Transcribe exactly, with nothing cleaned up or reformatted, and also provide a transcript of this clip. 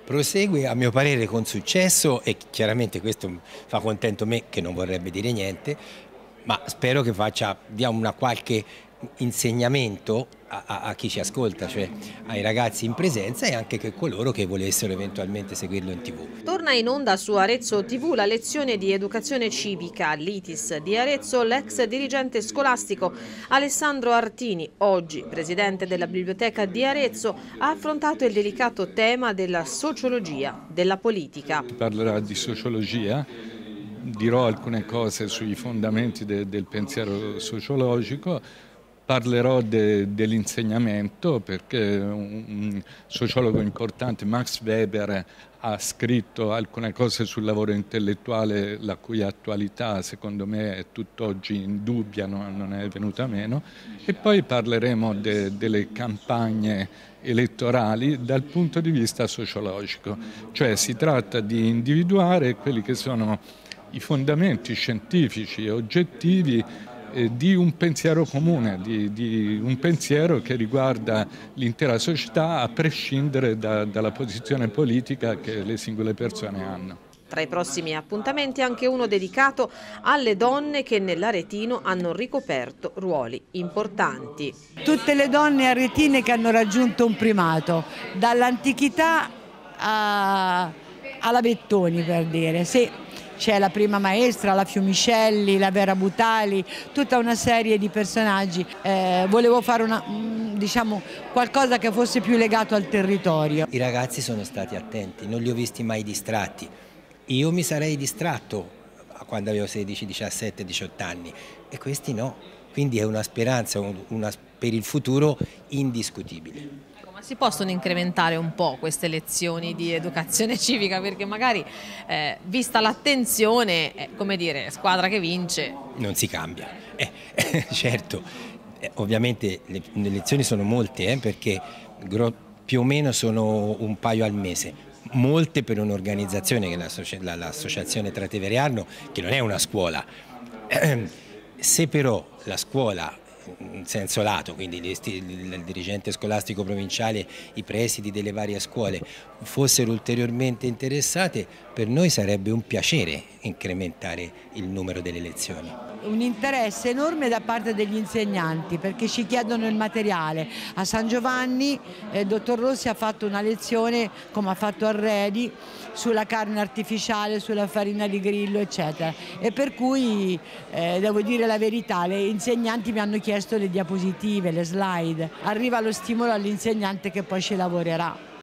prosegue a mio parere con successo e chiaramente questo fa contento me che non vorrebbe dire niente, ma spero che faccia, dia una qualche insegnamento a, a, a chi ci ascolta, cioè ai ragazzi in presenza e anche a coloro che volessero eventualmente seguirlo in tivù. Torna in onda su Arezzo tivù la lezione di educazione civica all'I T I S di Arezzo l'ex dirigente scolastico Alessandro Artini, oggi presidente della Biblioteca di Arezzo, ha affrontato il delicato tema della sociologia della politica. Si parlerà di sociologia, dirò alcune cose sui fondamenti de, del pensiero sociologico. Parlerò de, dell'insegnamento perché un, un sociologo importante, Max Weber, ha scritto alcune cose sul lavoro intellettuale la cui attualità secondo me è tutt'oggi indubbia, no, non è venuta meno, e poi parleremo de, delle campagne elettorali dal punto di vista sociologico, cioè si tratta di individuare quelli che sono i fondamenti scientifici e oggettivi di un pensiero comune, di, di un pensiero che riguarda l'intera società a prescindere da, dalla posizione politica che le singole persone hanno. Tra i prossimi appuntamenti anche uno dedicato alle donne che nell'Aretino hanno ricoperto ruoli importanti. Tutte le donne aretine che hanno raggiunto un primato, dall'antichità alla Bettoni per dire, sì. C'è la prima maestra, la Fiumicelli, la Vera Butali, tutta una serie di personaggi. Eh, volevo fare una, diciamo, qualcosa che fosse più legato al territorio. I ragazzi sono stati attenti, non li ho visti mai distratti. Io mi sarei distratto quando avevo sedici, diciassette, diciotto anni e questi no. Quindi è una speranza una, per il futuro indiscutibile. Ma si possono incrementare un po' queste lezioni di educazione civica perché magari eh, vista l'attenzione, eh, come dire, squadra che vince non si cambia, eh, eh, certo, eh, ovviamente le, le lezioni sono molte eh, perché più o meno sono un paio al mese, molte per un'organizzazione che è l'Associazione Tratevere-Arno, che non è una scuola. Se però la scuola in senso lato, quindi il dirigente scolastico provinciale, i presidi delle varie scuole fossero ulteriormente interessate, per noi sarebbe un piacere incrementare il numero delle lezioni. Un interesse enorme da parte degli insegnanti perché ci chiedono il materiale. A San Giovanni il eh, dottor Rossi ha fatto una lezione, come ha fatto a Redi, sulla carne artificiale, sulla farina di grillo eccetera, e per cui eh, devo dire la verità, le insegnanti mi hanno chiesto le diapositive, le slide, arriva lo stimolo all'insegnante che poi ci lavorerà.